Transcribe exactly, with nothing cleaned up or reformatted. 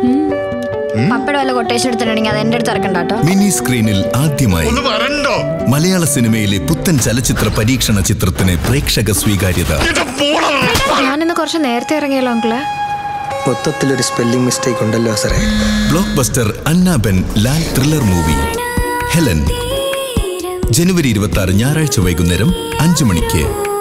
പപ്പയുടെ വല്ല കൊട്ടേഷൻ എടുത്തിട്ടുണ്ടെങ്കിൽ അത് എന്റെ അടുത്ത് ഇറക്കണ്ട കേട്ടോ. മിനി സ്ക്രീനിൽ ആദ്യമായി മലയാള സിനിമയിലെ പുത്തൻ ചലച്ചിത്ര പരീക്ഷണ ചിത്രത്തിന് പ്രേക്ഷക സ്വീകാര്യത. ഞാനിന്ന് കുറച്ച് നേരത്തെ ഇറങ്ങിയല്ലോ അങ്കിള്. മൊത്തത്തിലൊരു സ്പെല്ലിംഗ് മിസ്റ്റേക്ക് ഉണ്ടല്ലോ സാറേ. Blockbuster Anna Ben Lal thriller movie Helen ജനുവരി ഇരുപത്തി ആറ് ഞായറാഴ്ച വൈകുന്നേരം അഞ്ചു മണിക്ക്.